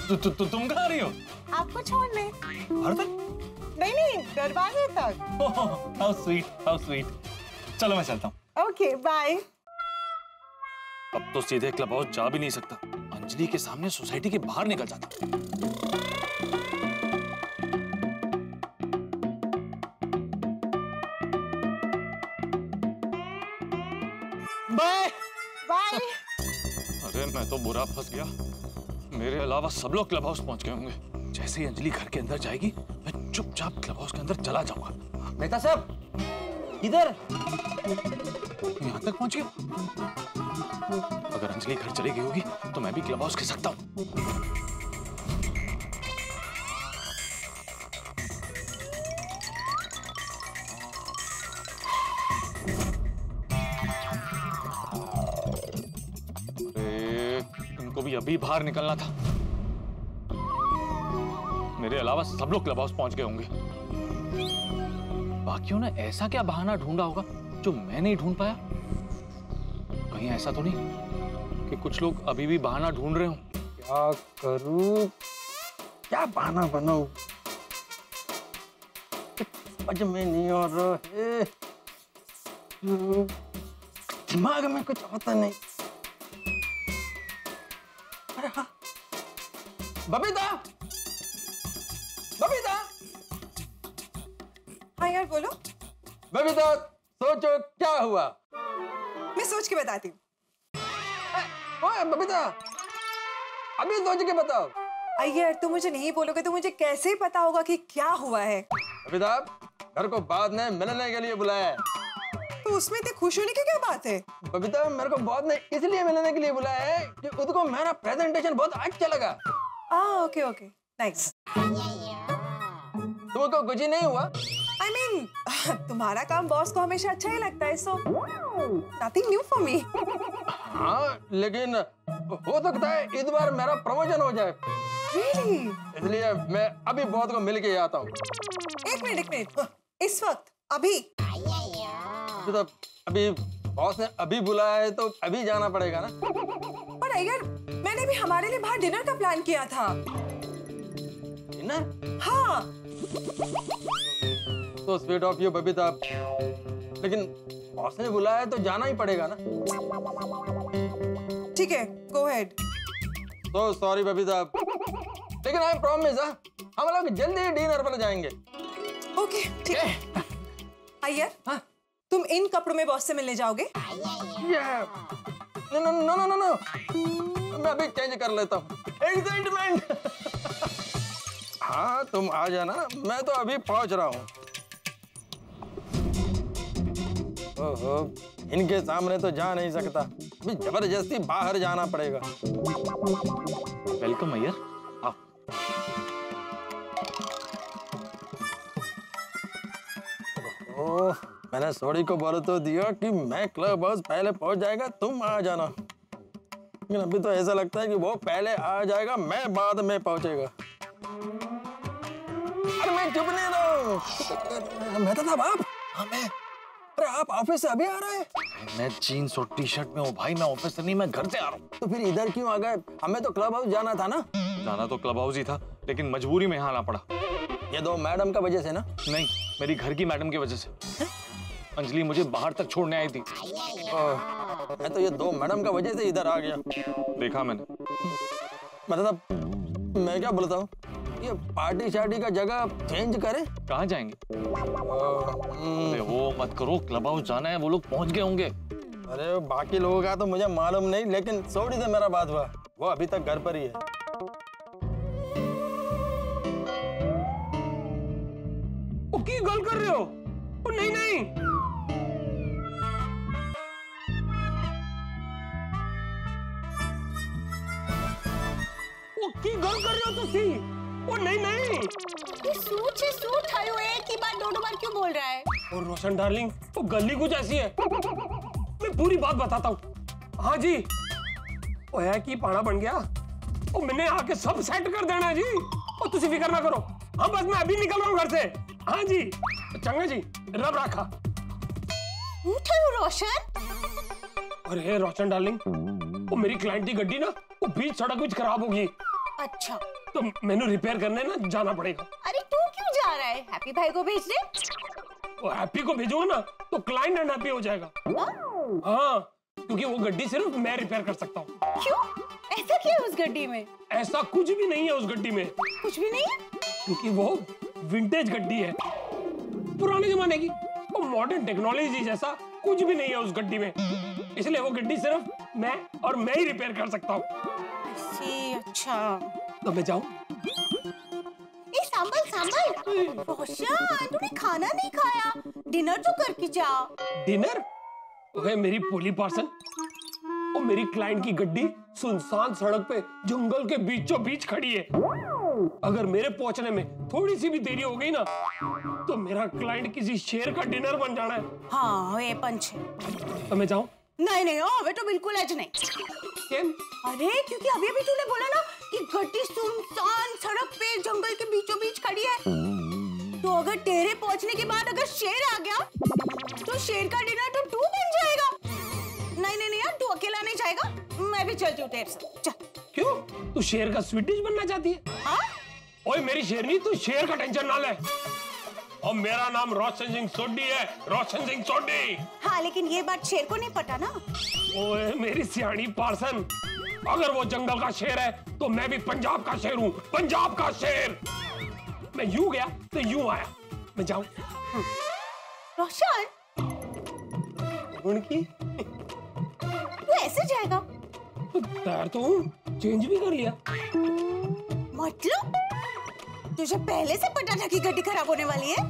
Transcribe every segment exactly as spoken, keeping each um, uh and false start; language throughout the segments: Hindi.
तु, तु, तु, तुम कहाँ रही हो? आपको छोड़ने। घर तक? नहीं नहीं, दरवाजे तक। How sweet, how sweet. चलो मैं चलता हूँ। Okay bye. अब तो सीधे क्लब हाउस जा भी नहीं सकता, अंजलि के सामने सोसाइटी के बाहर निकल जाता। Bye bye. अरे मैं तो बुरा फंस गया, मेरे अलावा सब लोग क्लब हाउस पहुंच गए होंगे। जैसे ही अंजलि घर के अंदर जाएगी मैं चुपचाप क्लब हाउस के अंदर चला जाऊंगा। मेहता साहब इधर। यहाँ तक पहुंच गया। अगर अंजलि घर चली गई होगी तो मैं भी क्लब हाउस खिसक सकता हूँ। अरे इनको भी अभी बाहर निकलना था। मेरे अलावा सब लोग क्लब हाउस पहुंच गए होंगे। बाकियों ने ऐसा क्या बहाना ढूंढा होगा जो मैं नहीं ढूंढ पाया? कहीं ऐसा तो नहीं कि कुछ लोग अभी भी बहाना ढूंढ रहे हो? क्या करूं, क्या बहाना बनाऊं, समझ में नहीं आ रहा है। दिमाग में कुछ होता नहीं। अरे हाँ, बबीता, बबीता। हाँ यार बोलो। बबीता सोचो क्या हुआ। मैं सोच के बताती हूँ। ओए बबीता, अभी सोच के बताओ। अय्यर तुम मुझे नहीं बोलोगे तो मुझे कैसे पता होगा कि क्या हुआ है? बबीता, घर को बाद में मिलने के लिए बुलाया है। तो उसमें इतनी खुश होने की क्या बात है? बबीता, मेरे को बहुत ने इसलिए मिलने के लिए बुलाया है कि उसको मेरा प्रेजेंटेशन बहुत अच्छा लगा। हाँ ओके ओके नाइस। तुमको कुछ ही नहीं हुआ? I mean, तुम्हारा काम बॉस को हमेशा अच्छा ही लगता है, so nothing new for me. हाँ, लेकिन हो सकता है इस बार मेरा प्रमोशन हो जाए। Really? इसलिए मैं अभी बॉस को मिल के आता हूँ। एक मिनट एक मिनट, इस वक्त अभी? तो अभी बॉस ने अभी बुलाया है तो अभी जाना पड़ेगा ना। और अय्यर, मैंने भी हमारे लिए बाहर डिनर का प्लान किया था। डिनर? हाँ। तो स्वीट ऑफ यू बबीता, लेकिन बॉस ने बुलाया है तो जाना ही पड़ेगा ना। ठीक है, गो अहेड। तो सॉरी बबीता, लेकिन आई प्रॉमिस हम लोग जल्दी ही डिनर पर जाएंगे। ओके ठीक है। अय्यर, हाँ? तुम इन कपड़ों में बॉस से मिलने जाओगे? No no no no no, मैं अभी चेंज कर लेता हूँ। एक्साइटमेंट। हाँ तुम आ जाना, मैं तो अभी पहुंच रहा हूँ। ओहो, इनके सामने तो जा नहीं सकता, अभी जबरदस्ती बाहर जाना पड़ेगा। वेलकम अय्यर, आओ। ओह, मैंने सॉरी को बोल तो दिया कि मैं क्लब हाउस पहले पहुंच जाएगा, तुम आ जाना। लेकिन अभी तो ऐसा लगता है कि वो पहले आ जाएगा, मैं बाद में पहुंचेगा। अरे मैं चुप नहीं रहा हूँ। मैं तो था बाप। हाँ मैं। अरे आप ऑफिस से अभी आ रहे हैं? मैं जीन्स और टी शर्ट में हूँ भाई, मैं ऑफिस से नहीं, मैं घर से आ रहा हूँ। तो फिर इधर क्यों आ गए? हमें तो क्लब हाउस जाना था ना। जाना तो क्लब हाउस ही था, लेकिन मजबूरी में यहाँ आना पड़ा। ये दो मैडम का वजह से ना? नहीं, मेरी घर की मैडम की वजह से। अंजलि मुझे बाहर तक छोड़ने आई थी। ओह, मैं तो ये दो मैडम का वजह से इधर आ गया। देखा मैंने। मतलब मैं क्या बोलता हूँ, ये पार्टी शार्टी का जगह चेंज करें? कहाँ जाएंगे? अरे वो मत करो, क्लब हाउस जाना है, वो लोग पहुंच गए होंगे। अरे बाकी लोगों का तो मुझे मालूम नहीं, लेकिन सॉरी से मेरा बात हुआ, वो अभी तक घर पर ही है। ओ की गल कर रहे हो? ओ नहीं नहीं, ओ की गल कर रहे हो तुसी? ओ नहीं नहीं, ये सूट से सूट आयो, एक ही बात दो दो बार क्यों बोल रहा है? और रोशन डार्लिंग, वो गली कुछ ऐसी है, मैं पूरी बात बताता हूँ। हाँ जी, वो है कि पाना बन गया, वो मैंने आके सब सेट कर देना है जी, और तुसी फिक्र ना करो। हाँ बस मैं अभी निकल रहा हूँ घर से। हाँ जी, चंगा जी, रब रखा। उठो रोशन। अरे रोशन डार्लिंग, वो मेरी क्लाइंट की गड्डी ना, वो बीच सड़क बीच खराब होगी। अच्छा, तो मैंने रिपेयर करने ना जाना पड़ेगा। अरे तू क्यों जा रहा है? हैप्पी भाई को भेज दे। वो हैप्पी को भेजूंगा ना तो क्लाइंट अनहैप्पी हो जाएगा। हाँ, क्योंकि वो गड्डी सिर्फ मैं रिपेयर कर सकता हूँ। क्यों? ऐसा क्या है उस गड्डी में? ऐसा कुछ भी नहीं है उस गड्डी में। कुछ भी नहीं है? क्योंकि वो विंटेज गड्डी है, पुराने जमाने की। वो मॉडर्न टेक्नोलॉजी जैसा कुछ भी नहीं है उस गड्डी में, इसलिए वो गड्डी सिर्फ मैं और मैं ही रिपेयर कर सकता हूँ। अच्छा, तो मैं जाऊँ? ए सांभल सांभल, रोशन तूने खाना नहीं खाया, डिनर तो करके जा। डिनर? ओए मेरी पोली पार्सन, और मेरी क्लाइंट की गड्डी सुनसान सड़क पे जंगल के बीचों बीच खड़ी है। अगर मेरे पहुंचने में थोड़ी सी भी देरी हो गई ना तो मेरा क्लाइंट किसी शेर का डिनर बन जाना है। हाँ ये पंच। तो मैं जाऊं? नहीं नहीं, अबे तो बिल्कुल आज नहीं। क्यों? अरे क्योंकि अभी अभी तूने बोला ना कि गड्डी सुनसान सड़क पे जंगल के बीचों बीच खड़ी है, तो अगर तेरे पहुंचने के बाद अगर शेर आ गया तो शेर का डिनर तो तू बन जाएगा। नहीं नहीं नहीं यार, तू अकेला नहीं जाएगा, मैं भी चलती हूँ तेरे साथ। चल। क्यों? तू शेर का स्वीट डिश बनना चाहती है? हाँ? ओए मेरी शेरनी, तू शेर का टेंशन ना ले। और मेरा नाम रोशन सिंह सोडी है, रोशन सिंह सोडी। हाँ लेकिन ये बात शेर को नहीं पता ना। ओए मेरी सियाणी पार्सन, अगर वो जंगल का शेर है तो मैं भी पंजाब का शेर हूँ, पंजाब का शेर। मैं यूं गया तो यूं आया। मैं जाऊं? रोशन, उनकी तू ऐसे जाएगा? तो तैयार तो हूँ, चेंज भी कर लिया। मतलब तुझे पहले से पता था कि गड्डी खराब होने वाली है?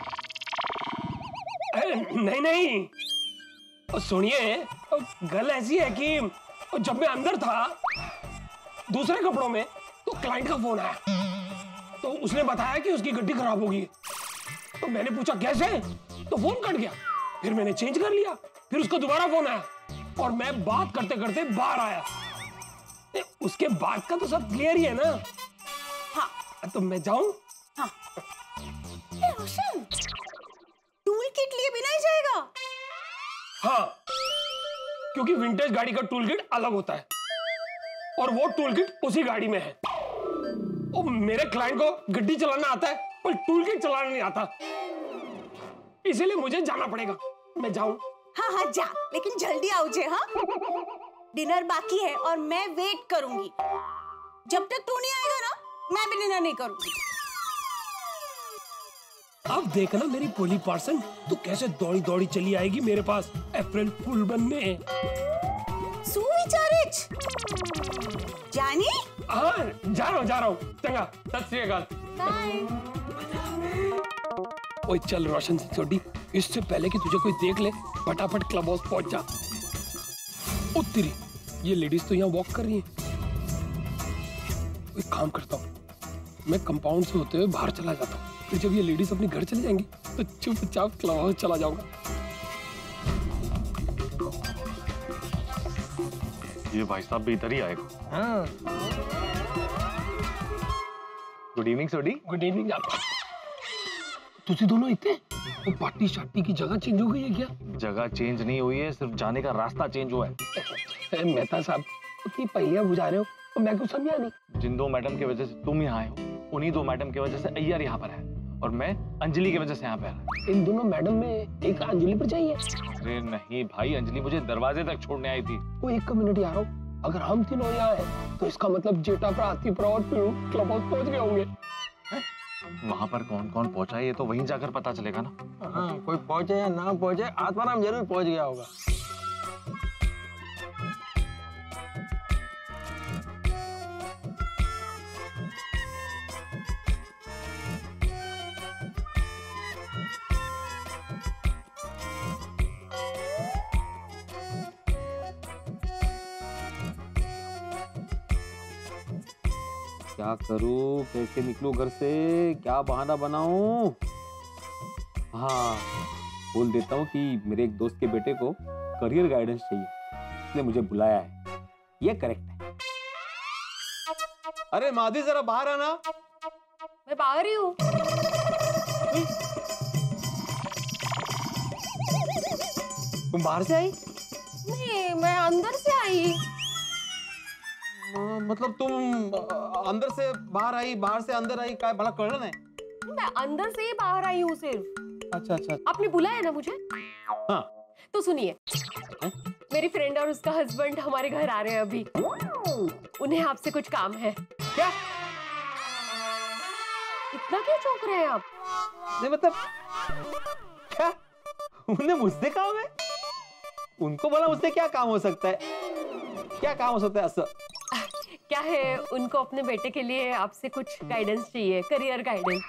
अरे नहीं नहीं, और सुनिए, गल ऐसी है कि जब मैं अंदर था दूसरे कपड़ों में तो क्लाइंट का फोन आया, तो उसने बताया कि उसकी गड्डी खराब होगी। तो मैंने पूछा कैसे, तो फोन कट गया। फिर मैंने चेंज कर लिया, फिर उसका दोबारा फोन आया और मैं बात करते करते बाहर आया। उसके बाद का तो सब क्लियर ही है ना? हाँ। तो मैं जाऊं? हाँ। ए रोशन, टूल किट लिए बिना ही जाएगा? हाँ, क्योंकि विंटेज गाड़ी का टूल किट अलग होता है और वो टूल किट उसी गाड़ी में है। और मेरे क्लाइंट को गड्डी चलाना आता है पर टूल किट चलाना नहीं आता, इसीलिए मुझे जाना पड़ेगा। मैं जाऊं? हाँ हाँ जा, लेकिन जल्दी आओ जे। हाँ, डिनर बाकी है और मैं वेट करूंगी। जब तक तू नहीं आएगा ना मैं भी डिनर नहीं करूंगी। अब देखना मेरी पोली पार्सन, तू कैसे दौड़ी दौड़ी चली आएगी मेरे पास अप्रैल फूल बनने। सुविचारिच जानी? हाँ जा रहा हूँ जा रहा हूँ। चंगा, सत श्री अकाल। ओए चल रोशन सिंह सोडी, इससे पहले कि तुझे कोई देख ले फटाफट क्लब हाउस पहुंच जा। ओ तेरी, ये लेडीज तो यहाँ वॉक कर रही हैं। एक काम करता हूँ, मैं कंपाउंड से होते हुए बाहर चला जाता हूँ, फिर जब ये लेडीज अपने घर चली जाएंगी तो चुपचाप क्लब हाउस चला जाऊंगा। ये भाई साहब भी इधर ही आएगा। हाँ। Good evening Sodhi. Good evening. तुझे दोनों इतने वो पार्टी शार्टी की जगह चेंज हो गई है क्या? जगह चेंज नहीं हुई है, सिर्फ जाने का रास्ता चेंज हुआ है। मेहता साहब उतनी पहलियां बुझा रहे हो तो मैं कुछ समझा नहीं। जिन दो मैडम की वजह से तुम यहाँ आए हो, उन्हीं दो मैडम की वजह से अय्यर यहाँ पर है और मैं अंजलि की वजह से यहाँ पे आया। इन दोनों मैडम में एक अंजलि पर चाहिए। अरे नहीं भाई, अंजलि मुझे दरवाजे तक छोड़ने आई थी। वो एक कम्युनिटी आ रहा हूँ, अगर हम तीनों यहाँ हैं तो इसका मतलब जेठा पर आती पर और पीड़ू क्लब हाउस पहुंच गए होंगे। वहाँ पर कौन कौन पहुंचा है ये तो वहीं जाकर पता चलेगा ना। हाँ, कोई पहुंचे या ना पहुंचे, आत्माराम जरूर पहुंच गया होगा। क्या करूं, कैसे निकलूं घर से, क्या बहाना बनाऊं? हाँ, बोल देता हूँ कि मेरे एक दोस्त के बेटे को करियर गाइडेंस चाहिए, इसलिए मुझे बुलाया है। ये करेक्ट है। अरे माधी जरा बाहर आना। मैं बाहर ही हूँ। तुम बाहर से आई? नहीं, मैं अंदर से आई। मतलब तुम अंदर से बाहर आई, बाहर से अंदर आई, काय भला कळलं नाही? मैं अंदर से ही बाहर आई हूँ सिर्फ। अच्छा अच्छा। आपने बुलाया ना मुझे? हाँ। तो सुनिए, मेरी फ्रेंड और उसका हस्बैंड हमारे घर आ रहे हैं अभी। उन्हें आपसे कुछ काम है। क्या? इतना क्यों चौंक रहे हैं आप? नहीं मतलब क्या? उन्हें मुझसे काम है? उनको बोला मुझसे क्या काम हो सकता है? क्या काम हो सकता है ऐसा? क्या है, उनको अपने बेटे के लिए आपसे कुछ गाइडेंस चाहिए, करियर गाइडेंस।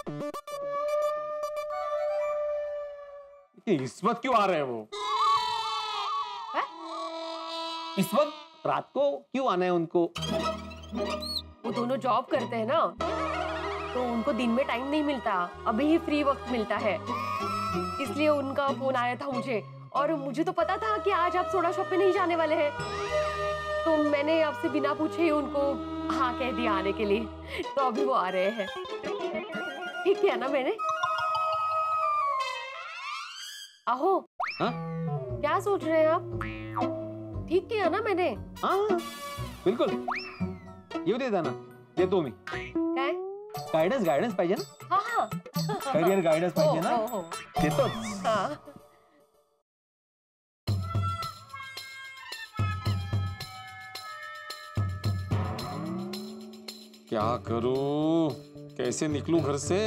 इस वक्त क्यों आ रहे हैं वो? है? इस वक्त रात को क्यों आना है उनको? वो दोनों जॉब करते हैं ना, तो उनको दिन में टाइम नहीं मिलता, अभी ही फ्री वक्त मिलता है, इसलिए उनका फोन आया था मुझे। और मुझे तो पता था कि आज आप सोडा शॉप पे नहीं जाने वाले हैं, तो मैंने आपसे बिना पूछे ही उनको हाँ कह दिया आने के लिए। तो अभी वो आ रहे हैं। ठीक किया ना मैंने? आहो। हाँ? क्या सोच रहे हैं आप? ठीक किया ना मैंने? हाँ बिल्कुल। येऊ दे ना, देतो मी। काय? गाइडेंस गाइडेंस पाहिजे ना? हाँ हाँ। करियर गाइडेंस पाहिजे ना? हो, हो, हो। देतो। हाँ। क्या करूं, कैसे निकलूं घर से?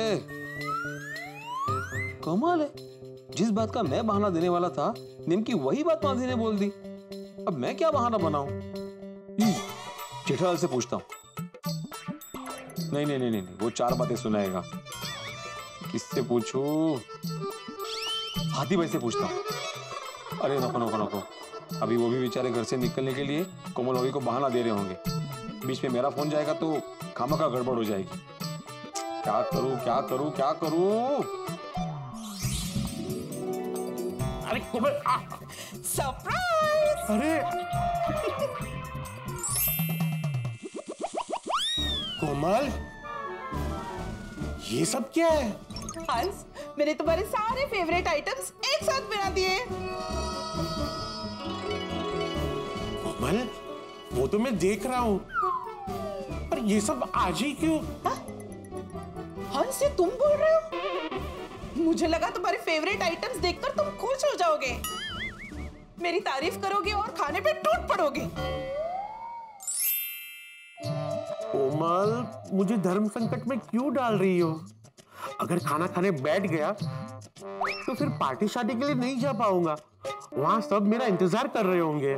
कमाल है, जिस बात का मैं बहाना देने वाला था, निम्की वही बात मांझी ने बोल दी। अब मैं क्या बहाना बनाऊं? जेठालाल से पूछता हूं। नहीं नहीं नहीं नहीं नहीं, वो चार बातें सुनाएगा। किससे पूछूं? हाथी भाई से पूछता हूं। अरे नको नको नको, अभी वो भी बेचारे घर से निकलने के लिए कोमल भाभी को बहाना दे रहे होंगे। बीच में मेरा फोन जाएगा तो खामखा गड़बड़ हो जाएगी। क्या करूं क्या करूं क्या करूं? अरे कोमल, सरप्राइज! अरे कोमल, ये सब क्या है? हंस, मैंने तुम्हारे सारे फेवरेट आइटम्स एक साथ बना दिए। कोमल, वो तो मैं देख रहा हूँ, पर ये सब आज ही क्यों? हाँ? हंस, ये तुम बोल रहे हो? मुझे लगा तुम्हारे फेवरेट आइटम्स देखकर तुम खुश हो जाओगे, मेरी तारीफ करोगे और खाने पे टूट पड़ोगे। कोमल, मुझे धर्म संकट में क्यों डाल रही हो? अगर खाना खाने बैठ गया तो फिर पार्टी शादी के लिए नहीं जा पाऊंगा। वहां सब मेरा इंतजार कर रहे होंगे।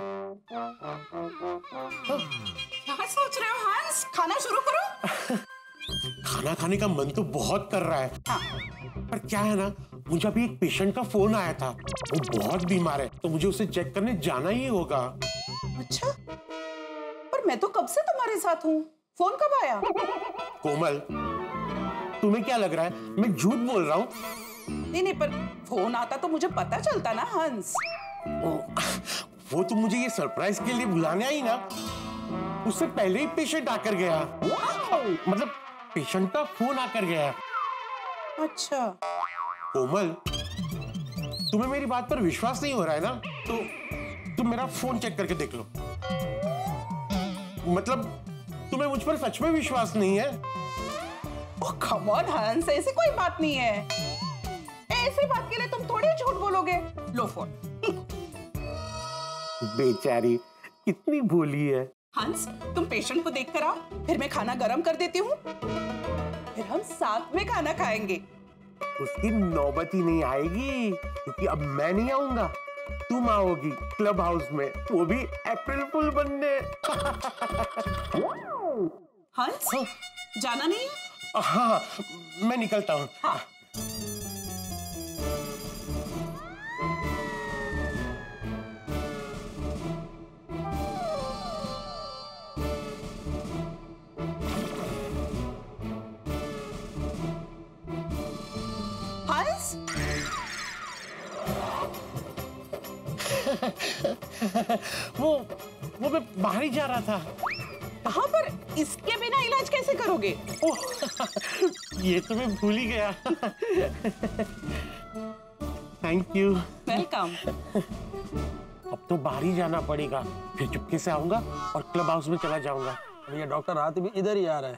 क्या सोच रहे हो हंस? खाना शुरू करो। खाना खाने का मन तो बहुत कर रहा है। हाँ। पर क्या है ना, मुझे अभी एक पेशेंट का फोन आया था, वो बहुत बीमार है, तो मुझे उसे चेक करने जाना ही होगा। अच्छा, पर मैं तो कब से तुम्हारे साथ हूँ, फोन कब आया? कोमल, तुम्हें क्या लग रहा है मैं झूठ बोल रहा हूँ? नहीं नहीं, पर फोन आता तो मुझे पता चलता ना हंस। ओ, वो तुम मुझे ये सरप्राइज के लिए बुलाने आई ना, उससे पहले ही पेशेंट आकर गया। मतलब पेशेंट का फोन आकर गया। अच्छा। कोमल, तुम्हें मेरी बात पर विश्वास नहीं हो रहा है ना, तो तुम मेरा फोन चेक करके देख लो। मतलब तुम्हें मुझ पर सच में विश्वास नहीं है? ओह कम ऑन हंस, ऐसी कोई बात नहीं है। ऐसी बात के लिए तुम थोड़ी झूठ बोलोगे। लो फोन। बेचारी कितनी भोली है। हंस, तुम पेशेंट को देख कर आओ, फिर मैं खाना गरम कर देती हूँ, फिर हम साथ में खाना खाएंगे। उसकी नौबत ही नहीं आएगी, क्योंकि अब मैं नहीं आऊंगा, तुम आओगी क्लब हाउस में, वो भी अप्रैल फुल बनने। हंस, जाना नहीं? हाँ, मैं निकलता हूँ। हाँ। हंस, वो वो मैं बाहर ही जा रहा था। कहाँ पर? इसके बिना इलाज कैसे करोगे? ओह, ये तो मैं भूल ही गया। Thank you. वेलकम। अब अब तो बाहर ही जाना पड़ेगा, फिर चुपके से आऊंगा और क्लब हाउस में चला जाऊंगा। भैया डॉक्टर रात भी इधर ही आ रहा है।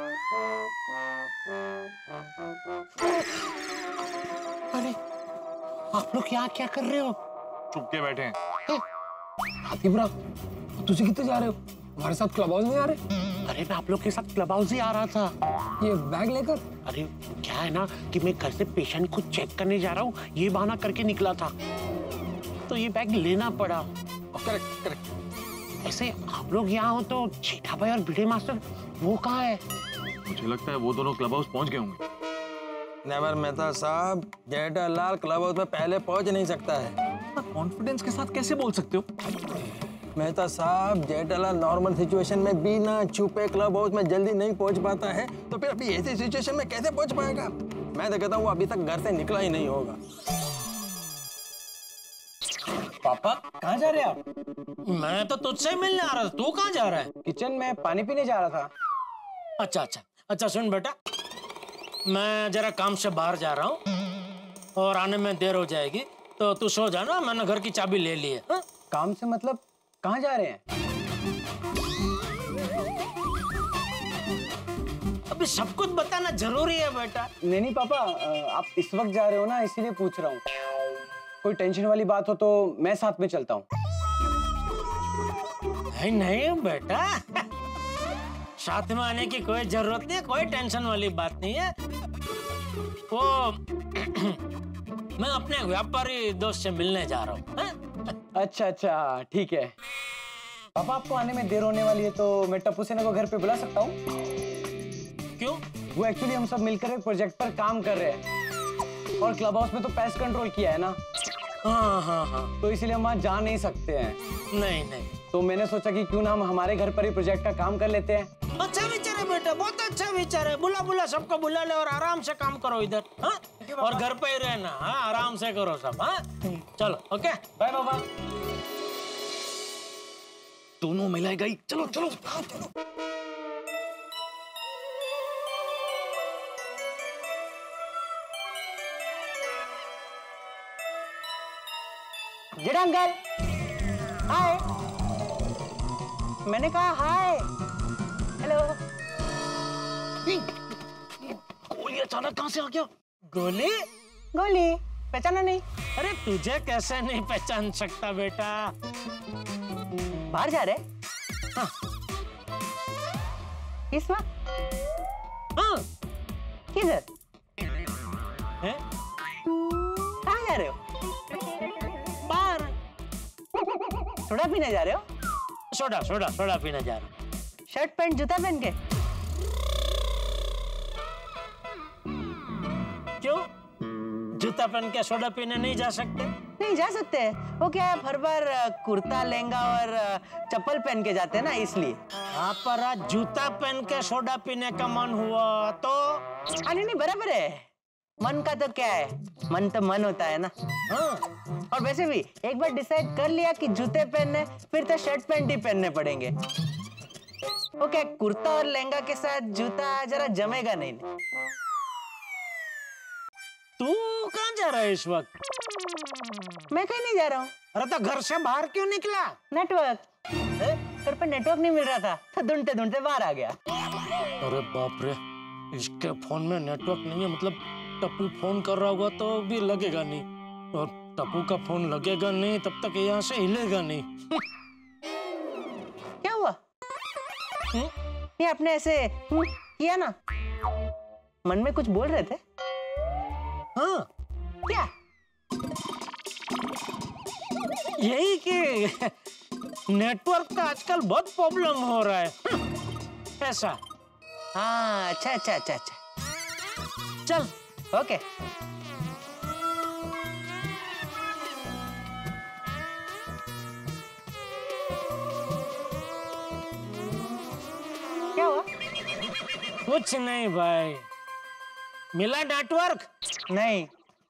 अरे आप लोग यहाँ क्या कर रहे हो? चुप के बैठे हैं। हाथीपुरा, तुझे कितने जा रहे हो? हमारे साथ क्लब हाउस में आ रहे? अरे मैं आप लोग के साथ क्लब हाउस ही आ रहा था। ये बैग लेकर? अरे क्या है ना कि मैं घर से पेशेंट को चेक करने जा रहा हूँ, ये बहाना करके निकला था, तो ये बैग लेना पड़ा। Correct correct. ऐसे आप लोग यहाँ हो तो छीटा भाई और भिड़े मास्टर वो कहाँ है? मुझे लगता है वो दोनों क्लब हाउस पहुंच गए होंगे। नेवर मेहता साहब, जेठालाल क्लब हाउस में पहले पहुंच नहीं सकता है। कॉन्फिडेंस के साथ कैसे बोल सकते हो? मेहता साहब, जेठालाल नॉर्मल सिचुएशन में बिना छुपे क्लब हाउस में जल्दी नहीं पहुंच पाता है, तो फिर अभी ऐसी सिचुएशन में कैसे पहुंच पाएगा? मैं तो कहता हूँ वो अभी तक घर से निकला ही नहीं होगा। पापा कहाँ जा रहे हैं आप? मैं तो तुझसे मिलने आ रहा था, तू कहाँ जा रहा है? किचन में पानी पीने जा रहा था। अच्छा अच्छा अच्छा सुन बेटा, मैं जरा काम से बाहर जा रहा हूँ और आने में देर हो जाएगी, तो तू सो जाना, मैंने घर की चाबी ले ली है। हा? काम से मतलब कहाँ जा रहे हैं? अभी सब कुछ बताना जरूरी है बेटा। नहीं नहीं पापा, आप इस वक्त जा रहे हो ना, इसीलिए पूछ रहा हूँ। कोई टेंशन वाली बात हो तो मैं साथ में चलता हूँ। नहीं नहीं बेटा, साथ में आने की कोई जरूरत नहीं है, कोई टेंशन वाली बात नहीं है। वो मैं अपने व्यापारी दोस्त से मिलने जा रहा हूँ। अच्छा अच्छा ठीक है पापा, आपको आने में देर होने वाली है तो मैं टप्पू सेना को घर पे बुला सकता हूँ? क्यों? वो एक्चुअली हम सब मिलकर एक प्रोजेक्ट पर काम कर रहे हैं और क्लब हाउस में तो पेस्ट कंट्रोल किया है ना। हाँ हाँ हाँ, तो इसीलिए हम वहाँ जा नहीं सकते हैं। नहीं नहीं, तो मैंने सोचा कि क्यों ना हम हमारे घर पर ही प्रोजेक्ट का काम कर लेते हैं। अच्छा विचार है बेटा, बहुत अच्छा विचार है। बुला बुला सबको बुला ले और आराम से काम करो इधर। हाँ? और घर पे ही रहना। हाँ, आराम से करो सब। हाँ? चलो ओके बाय बाबा। दोनों मिलाई गई। चलो चलो चलो। Jetha uncle hi. मैंने कहा हाय। हेलो। गोली अचानक कहाँ से आ गया? गोली? गोली पहचाना नहीं? अरे तुझे कैसे नहीं पहचान सकता बेटा? बाहर जा रहे? हाँ। इस वक्त? हाँ। किधर? है? कहाँ जा रहे हो? बाहर। सोडा पीने जा रहे हो? सोडा सोडा सोडा पीने जा रहा हूँ। शर्ट पैंट जूता पहन के? क्यों? जूता पहन के सोडा पीने नहीं जा सकते? नहीं जा सकते। वो क्या है, हर बार कुर्ता लहंगा और चप्पल पहन के जाते हैं ना, इसलिए। हाँ, पर आज जूता पहन के सोडा पीने का मन हुआ तो? हाँ नहीं नहीं बराबर है, मन का तो क्या है, मन तो मन होता है ना। हाँ। और वैसे भी एक बार डिसाइड कर लिया कि जूते पहनने, फिर तो शर्ट पैंट ही पहनने पड़ेंगे। ओके, कुर्ता और लहंगा के साथ जूता जरा जमेगा नहीं। तू कहाँ जा रहा है इस वक्त? मैं कहीं नहीं जा रहा हूँ। अरे तो घर से बाहर क्यों निकला? नेटवर्क, घर पर नेटवर्क नहीं मिल रहा था तो ढूंढते ढूंढते बाहर आ गया। अरे बाप रे, इसके फोन में नेटवर्क नहीं है, मतलब टप्पू फोन कर रहा होगा तो भी लगेगा नहीं, और टप्पू का फोन लगेगा नहीं तब तक यहाँ से हिलेगा नहीं। क्या हुआ? हुँ? ये आपने ऐसे किया ना, मन में कुछ बोल रहे थे? हाँ। क्या? यही कि नेटवर्क का आजकल बहुत प्रॉब्लम हो रहा है, ऐसा। हाँ अच्छा अच्छा अच्छा अच्छा, चल ओके। क्या हुआ? कुछ नहीं भाई, मिला नेटवर्क? नहीं।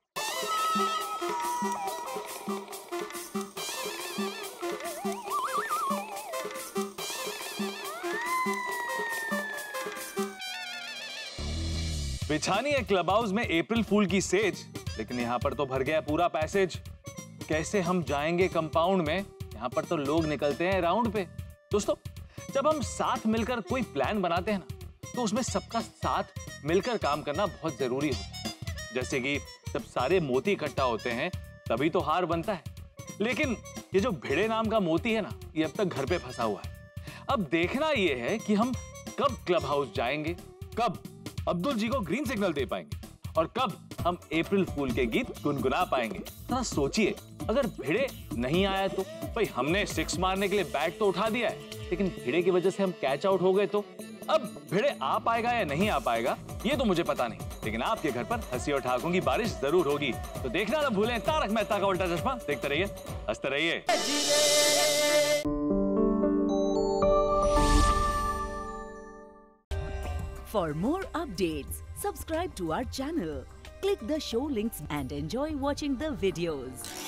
बिछानी है क्लब हाउस में अप्रैल फूल की सेज, लेकिन यहाँ पर तो भर गया पूरा पैसेज। कैसे हम जाएंगे कंपाउंड में यहाँ पर तो लोग निकलते हैं राउंड पे। दोस्तों, जब हम साथ मिलकर कोई प्लान बनाते हैं ना, तो उसमें सबका साथ मिलकर काम करना बहुत जरूरी होता है। जैसे कि जब सारे मोती इकट्ठा होते हैं तभी तो हार बनता है। लेकिन ये जो भिड़े नाम का मोती है ना, ये अब तक घर पे फंसा हुआ है। अब देखना ये है कि हम कब क्लब हाउस जाएंगे, कब अब्दुल जी को ग्रीन सिग्नल दे पाएंगे और कब हम अप्रैल फूल के गीत गुनगुना पाएंगे। जरा सोचिए, अगर भिड़े नहीं आया तो भाई हमने सिक्स मारने के लिए बैट तो उठा दिया है, लेकिन भिड़े की वजह से हम कैच आउट हो गए तो अब भिड़े आ पाएगा या नहीं आ पाएगा ये तो मुझे पता नहीं, लेकिन आपके घर पर हंसी और ठहाकों की बारिश जरूर होगी। तो देखना ना भूलें तारक मेहता का उल्टा चश्मा। देखते रहिए, हंसते रहिए। For more updates, subscribe to our channel, click the show links and enjoy watching the videos.